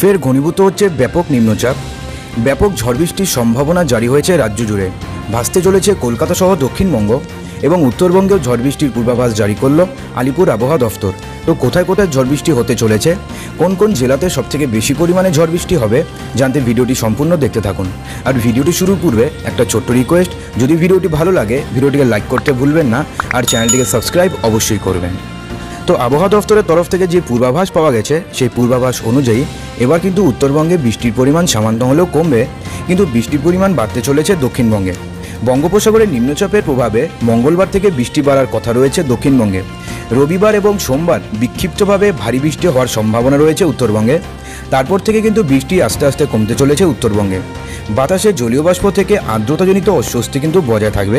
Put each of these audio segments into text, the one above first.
ফের ঘনীভূত হচ্ছে ব্যাপক নিম্নচাপ। ব্যাপক ঝড় বৃষ্টির সম্ভাবনা জারি হয়েছে রাজ্য জুড়ে। ভাসতে চলেছে কলকাতা সহ দক্ষিণবঙ্গ এবং উত্তরবঙ্গেও ঝড় বৃষ্টির পূর্বাভাস জারি করলো আলিপুর আবহাওয়া দফতর। তো কোথায় কোথায় ঝড় বৃষ্টি হতে চলেছে, কোন কোন জেলাতে সবথেকে বেশি পরিমাণে ঝড় বৃষ্টি হবে, জানতে ভিডিওটি সম্পূর্ণ দেখতে থাকুন। আর ভিডিওটি শুরুর পূর্বে একটা ছোট্ট রিকোয়েস্ট, যদি ভিডিওটি ভালো লাগে ভিডিওটিকে লাইক করতে ভুলবেন না, আর চ্যানেলটিকে সাবস্ক্রাইব অবশ্যই করবেন। তো আবহাওয়া দফতরের তরফ থেকে যে পূর্বাভাস পাওয়া গেছে সেই পূর্বাভাস অনুযায়ী এবার কিন্তু উত্তরবঙ্গে বৃষ্টির পরিমাণ সামান্য হলেও কমবে, কিন্তু বৃষ্টির পরিমাণ বাড়তে চলেছে দক্ষিণবঙ্গে। বঙ্গোপসাগরের নিম্নচাপের প্রভাবে মঙ্গলবার থেকে বৃষ্টি বাড়ার কথা রয়েছে দক্ষিণবঙ্গে। রবিবার এবং সোমবার বিক্ষিপ্তভাবে ভারী বৃষ্টি হওয়ার সম্ভাবনা রয়েছে উত্তরবঙ্গে। তারপর থেকে কিন্তু বৃষ্টি আস্তে আস্তে কমতে চলেছে উত্তরবঙ্গে। বাতাসে জলীয় বাষ্প থেকে আর্দ্রতাজনিত অস্বস্তি কিন্তু বজায় থাকবে।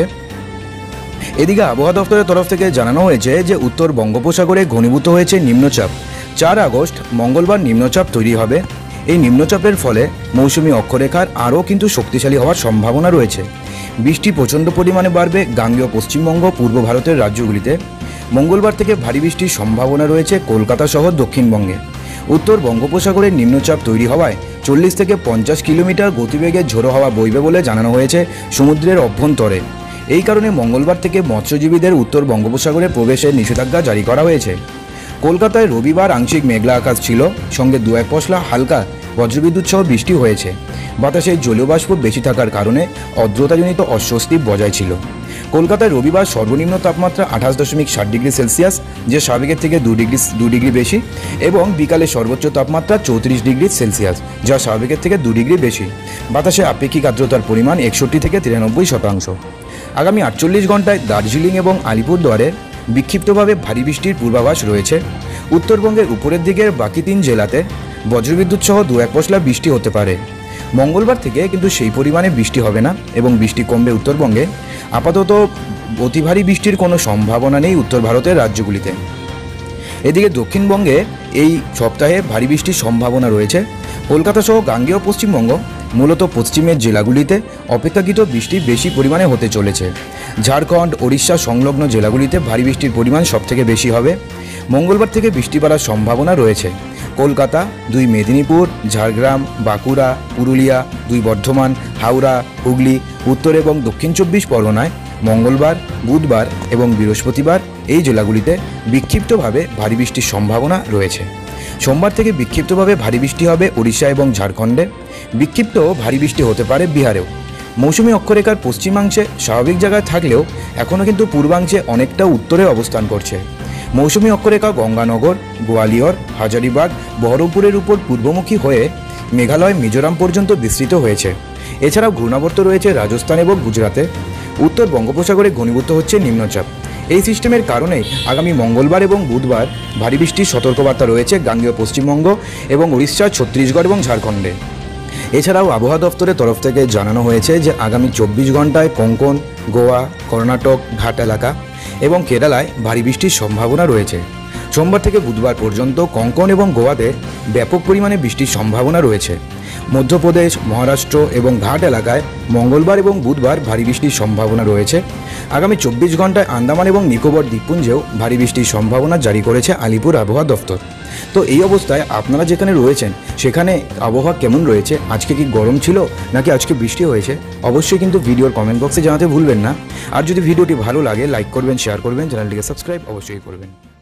এদিকে আবহাওয়া দফতরের তরফ থেকে জানানো হয়েছে যে উত্তর বঙ্গোপসাগরে ঘনীভূত হয়েছে নিম্নচাপ। 4 আগস্ট মঙ্গলবার নিম্নচাপ তৈরি হবে। এই নিম্নচাপের ফলে মৌসুমি অক্ষরেখার আরও কিন্তু শক্তিশালী হওয়ার সম্ভাবনা রয়েছে। বৃষ্টি প্রচণ্ড পরিমাণে বাড়বে গাঙ্গেয় পশ্চিমবঙ্গ, পূর্ব ভারতের রাজ্যগুলিতে। মঙ্গলবার থেকে ভারী বৃষ্টির সম্ভাবনা রয়েছে কলকাতা সহ দক্ষিণবঙ্গে। উত্তর বঙ্গোপসাগরের নিম্নচাপ তৈরি হওয়ায় 40 থেকে 50 কিলোমিটার গতিবেগে ঝোড়ো হাওয়া বইবে বলে জানানো হয়েছে সমুদ্রের অভ্যন্তরে। এই কারণে মঙ্গলবার থেকে মৎস্যজীবীদের উত্তর বঙ্গোপসাগরে প্রবেশের নিষেধাজ্ঞা জারি করা হয়েছে। কলকাতায় রবিবার আংশিক মেঘলা আকাশ ছিল, সঙ্গে 2-1 পশলা হালকা বজ্রবিদ্যুৎ সহ বৃষ্টি হয়েছে। বাতাসে জলীয় বাষ্প বেশি থাকার কারণে আর্দ্রতাজনিত অস্বস্তি বজায় ছিল। কলকাতায় রবিবার সর্বনিম্ন তাপমাত্রা 28.7 ডিগ্রি সেলসিয়াস, যে স্বাভাবিকের থেকে 2 ডিগ্রি বেশি, এবং বিকালে সর্বোচ্চ তাপমাত্রা 34 ডিগ্রি সেলসিয়াস, যা স্বাভাবিকের থেকে 2 ডিগ্রি বেশি। বাতাসে আপেক্ষিক আর্দ্রতার পরিমাণ 61 থেকে 93%। আগামী 48 ঘন্টায় দার্জিলিং এবং আলিপুরদুয়ারে বিক্ষিপ্তভাবে ভারী বৃষ্টির পূর্বাভাস রয়েছে। উত্তরবঙ্গের উপরের দিকের বাকি 3 জেলাতে বজ্রবিদ্যুৎ সহ 2-1 পশলা বৃষ্টি হতে পারে। মঙ্গলবার থেকে কিন্তু সেই পরিমাণে বৃষ্টি হবে না এবং বৃষ্টি কমবে উত্তরবঙ্গে। আপাতত অতি ভারী বৃষ্টির কোনো সম্ভাবনা নেই উত্তর ভারতের রাজ্যগুলিতে। এদিকে দক্ষিণবঙ্গে এই সপ্তাহে ভারী বৃষ্টির সম্ভাবনা রয়েছে। কলকাতা সহ গাঙ্গেয় পশ্চিমবঙ্গ, মূলত পশ্চিমের জেলাগুলিতে অপেক্ষাকৃত বৃষ্টি বেশি পরিমাণে হতে চলেছে। ঝাড়খণ্ড, ওড়িশা সংলগ্ন জেলাগুলিতে ভারী বৃষ্টির পরিমাণ সবথেকে বেশি হবে। মঙ্গলবার থেকে বৃষ্টি বাড়ার সম্ভাবনা রয়েছে। কলকাতা, 2 মেদিনীপুর, ঝাড়গ্রাম, বাঁকুড়া, পুরুলিয়া, 2 বর্ধমান, হাওড়া, হুগলি, উত্তর এবং দক্ষিণ 24 পরগনায় মঙ্গলবার, বুধবার এবং বৃহস্পতিবার এই জেলাগুলিতে বিক্ষিপ্তভাবে ভারী বৃষ্টির সম্ভাবনা রয়েছে। সোমবার থেকে বিক্ষিপ্তভাবে ভারী বৃষ্টি হবে ওড়িশা এবং ঝাড়খণ্ডে। বিক্ষিপ্ত ভারী বৃষ্টি হতে পারে বিহারেও। মৌসুমি অক্ষরেখার পশ্চিমাংশে স্বাভাবিক জায়গায় থাকলেও এখনও কিন্তু পূর্বাংশে অনেকটা উত্তরে অবস্থান করছে। মৌসুমি অক্ষরেখা গঙ্গানগর, গোয়ালিয়র, হাজারিবাগ, বহরমপুরের উপর পূর্বমুখী হয়ে মেঘালয়, মিজোরাম পর্যন্ত বিস্তৃত হয়েছে। এছাড়াও ঘূর্ণাবর্ত রয়েছে রাজস্থান এবং গুজরাতে। উত্তর বঙ্গোপসাগরে ঘনীভূত হচ্ছে নিম্নচাপ। এই সিস্টেমের কারণে আগামী মঙ্গলবার এবং বুধবার ভারী বৃষ্টির সতর্কবার্তা রয়েছে গাঙ্গেয় পশ্চিমবঙ্গ এবং উড়িষ্যা, ছত্তিশগড় এবং ঝাড়খণ্ডে। এছাড়াও আবহাওয়া দফতরের তরফ থেকে জানানো হয়েছে যে আগামী 24 ঘন্টায় কোঙ্কণ, গোয়া, কর্ণাটক, ঘাট এলাকা এবং কেরালায় ভারী বৃষ্টির সম্ভাবনা রয়েছে। সোমবার থেকে বুধবার পর্যন্ত কোঙ্কণ এবং গোয়াতে ব্যাপক পরিমাণে বৃষ্টির সম্ভাবনা রয়েছে। মধ্যপ্রদেশ, মহারাষ্ট্র এবং ঘাট এলাকায় মঙ্গলবার এবং বুধবার ভারী বৃষ্টির সম্ভাবনা রয়েছে। আগামী 24 ঘন্টায় আন্দামান এবং নিকোবর দ্বীপপুঞ্জেও ভারী বৃষ্টির সম্ভাবনা জারি করেছে আলিপুর আবহাওয়া দফতর। তো এই অবস্থায় আপনারা যেখানে রয়েছেন সেখানে আবহাওয়া কেমন রয়েছে? আজকে কি গরম ছিল নাকি আজকে বৃষ্টি হয়েছে? অবশ্যই কিন্তু ভিডিওর কমেন্ট বক্সে জানাতে ভুলবেন না। আর যদি ভিডিওটি ভালো লাগে লাইক করবেন, শেয়ার করবেন, চ্যানেলটিকে সাবস্ক্রাইব অবশ্যই করবেন।